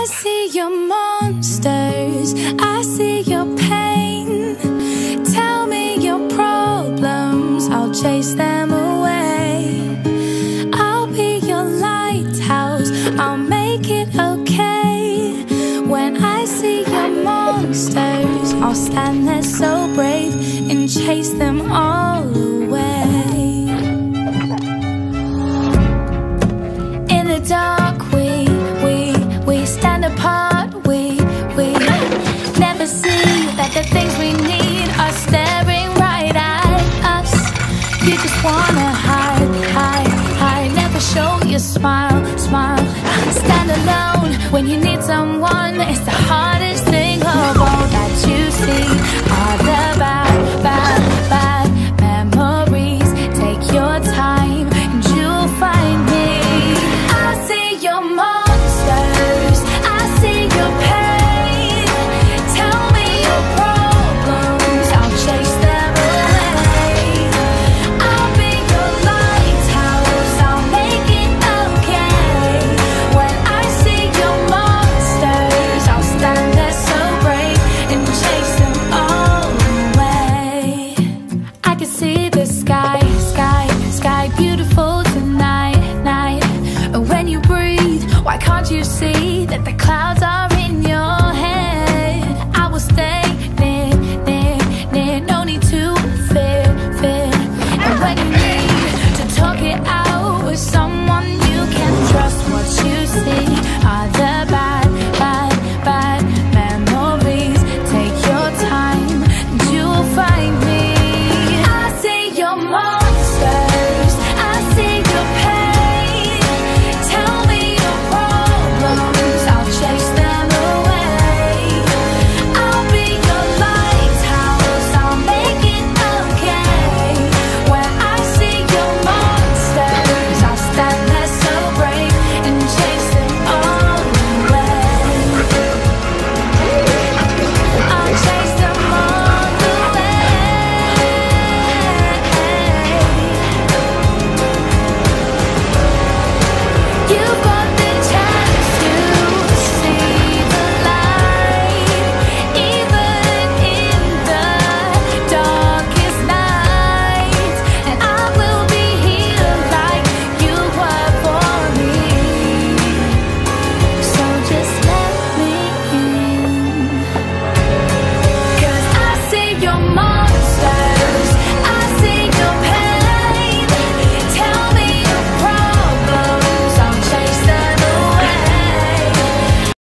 I see your monsters, I see your pain. Tell me your problems, I'll chase them away. I'll be your lighthouse, I'll make it okay. When I see your monsters, I'll stand there so brave and chase them all away. In the dark we stand apart. We never see that the things we need are staring right at us. You just wanna hide, never show your smile. Stand alone when you need someone. It's the hard